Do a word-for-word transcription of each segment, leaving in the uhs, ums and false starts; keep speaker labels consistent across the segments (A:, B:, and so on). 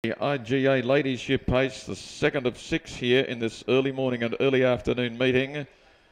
A: The I G A Ladyship Pace, the second of six here in this early morning and early afternoon meeting.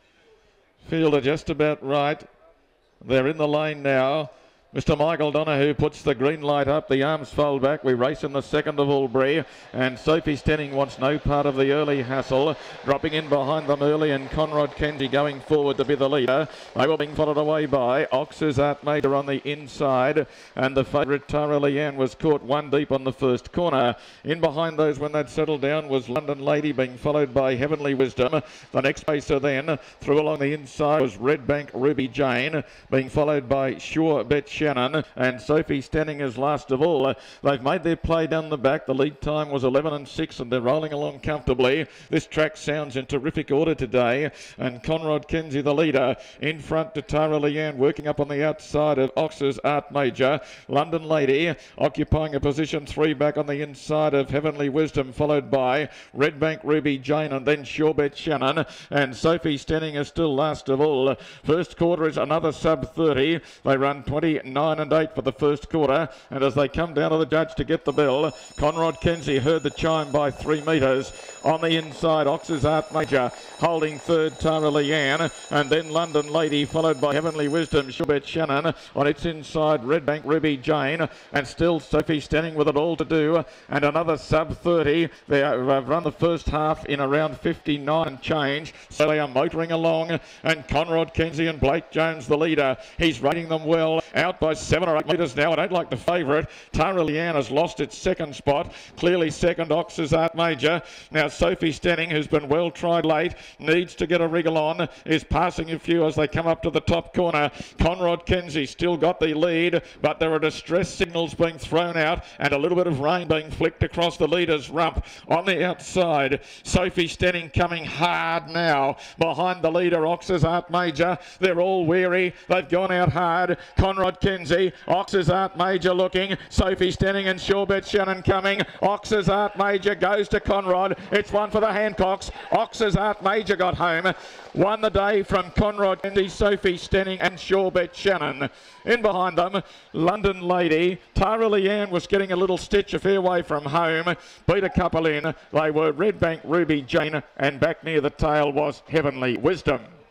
A: Fielder just about right. They're in the lane now. Mister Michael Donahue puts the green light up. The arms fold back. We race in the second of Albury. And Sophie Stenning wants no part of the early hassle. Dropping in behind them early, and Conrad Kenzie going forward to be the leader. They were being followed away by Ox's Art Major on the inside. And the favourite Tara Leanne was caught one deep on the first corner. In behind those when they'd settled down was London Lady, being followed by Heavenly Wisdom. The next pacer then through along the inside was Red Bank Ruby Jane, being followed by Sure Bet Shannon, and Sophie Stenning is last of all. Uh, they've made their play down the back. The lead time was eleven and six, and they're rolling along comfortably. This track sounds in terrific order today, and Conrad Kenzie the leader. In front to Tara Leanne, working up on the outside of Ox's Art Major. London Lady occupying a position three back on the inside of Heavenly Wisdom, followed by Red Bank Ruby Jane, and then Sure Bet Shannon, and Sophie Stenning is still last of all. First quarter is another sub thirty. They run twenty-nine and eight for the first quarter, and as they come down to the judge to get the bell, Conrad Kenzie heard the chime by three metres. On the inside, Ox's Art Major holding third, Tara Leanne, and then London Lady, followed by Heavenly Wisdom, Sure Bet Shannon. On its inside, Red Bank Ruby Jane, and still Sophie Stenning with it all to do, and another sub thirty. They have run the first half in around fifty-nine and change, so they are motoring along, and Conrad Kenzie and Blake Jones the leader. He's rating them well, out by seven or eight metres now. I don't like the favourite. Tara Leanne has lost its second spot. Clearly second, Ox's Art Major. Now Sophie Stenning, who's been well tried late, needs to get a wriggle on, is passing a few as they come up to the top corner. Conrad Kenzie still got the lead, but there are distress signals being thrown out and a little bit of rain being flicked across the leader's rump. On the outside, Sophie Stenning coming hard now behind the leader, Ox's Art Major. They're all weary. They've gone out hard. Conrad Kenzie, Ox's Art Major looking, Sophie Stenning and Sure Bet Shannon coming. Ox's Art Major goes to Conrad. It's one for the Hancocks. Ox's Art Major got home. Won the day from Conrad Kenzie, Sophie Stenning and Sure Bet Shannon. In behind them, London Lady. Tara Leanne was getting a little stitch a fair way from home. Beat a couple in. They were Red Bank Ruby Jane, and back near the tail was Heavenly Wisdom.